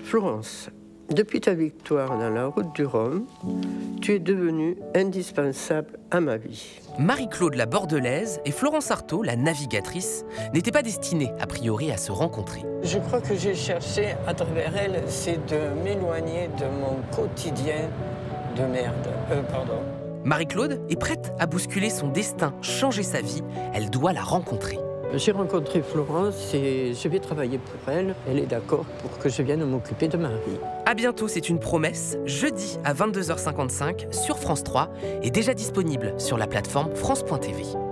Florence, depuis ta victoire dans la route du Rhum, tu es devenue indispensable à ma vie. Marie-Claude la Bordelaise et Florence Artaud, la navigatrice, n'étaient pas destinées, a priori, à se rencontrer. Je crois que j'ai cherché à travers elle, c'est de m'éloigner de mon quotidien de merde. Marie-Claude est prête à bousculer son destin, changer sa vie. Elle doit la rencontrer. J'ai rencontré Florence et je vais travailler pour elle. Elle est d'accord pour que je vienne m'occuper de Marie. À bientôt, c'est une promesse, jeudi à 22h55 sur France 3 et déjà disponible sur la plateforme France.tv.